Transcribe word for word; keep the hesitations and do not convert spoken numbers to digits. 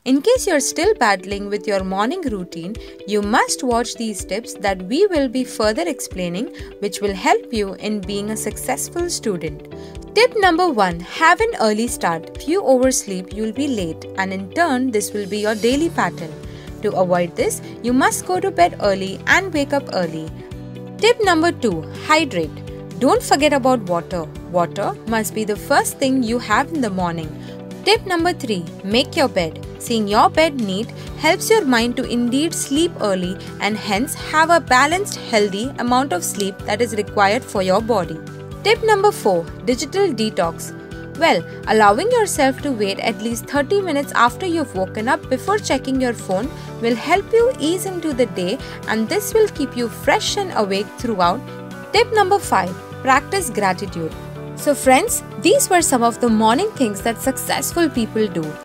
In case you're still battling with your morning routine, you must watch these tips that we will be further explaining, which will help you in being a successful student. Tip number one. Have an early start. If you oversleep, you'll be late, and in turn, this will be your daily pattern. To avoid this, you must go to bed early and wake up early. Tip number two. Hydrate. Don't forget about water. Water must be the first thing you have in the morning. Tip number three. Make your bed. Seeing your bed neat helps your mind to indeed sleep early and hence have a balanced, healthy amount of sleep that is required for your body. Tip number four. Digital detox. Well, allowing yourself to wait at least thirty minutes after you've woken up before checking your phone will help you ease into the day, and this will keep you fresh and awake throughout. Tip number five. Practice gratitude. So friends, these were some of the morning things that successful people do.